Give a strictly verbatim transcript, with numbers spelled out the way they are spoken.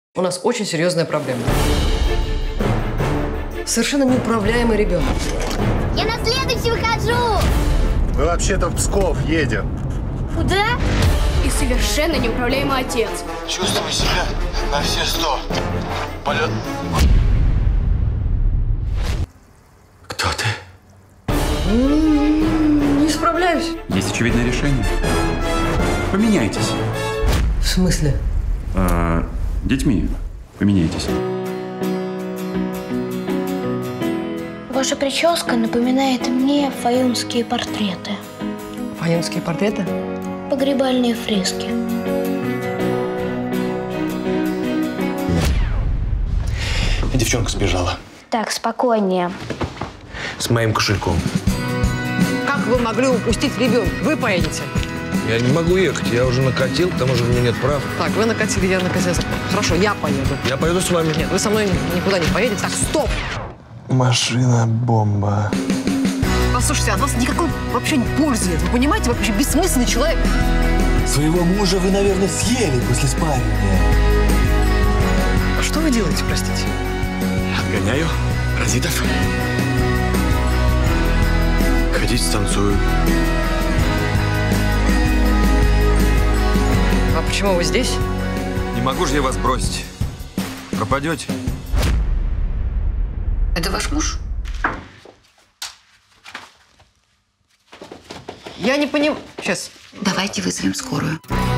У нас очень серьезная проблема. Совершенно неуправляемый ребенок. Я на следующий выхожу! Мы вообще-то в Псков едем. Куда? И совершенно неуправляемый отец. Чувствую себя на все сто. Полет. Кто ты? Не справляюсь. Есть очевидное решение. Поменяйтесь. В смысле? А, детьми поменяйтесь. Ваша прическа напоминает мне фаюнские портреты. Фаюнские портреты? Погребальные фрески. Девчонка сбежала. Так, спокойнее. С моим кошельком. Как вы могли упустить ребенка? Вы поедете. Я не могу ехать, я уже накатил, к тому же у меня нет прав. Так, вы накатили, я накатил. Хорошо, я поеду. Я поеду с вами. Нет, вы со мной никуда не поедете. Так, стоп! Машина-бомба. Послушайте, от вас никакой вообще не пользы нет. Вы понимаете, вы вообще бессмысленный человек. Своего мужа вы, наверное, съели после спаривания. А что вы делаете, простите? Отгоняю паразитов. Ходить станцую. А почему вы здесь? Не могу же я вас бросить. Пропадете. Это ваш муж? Я не понимаю. Сейчас. Давайте вызовем скорую.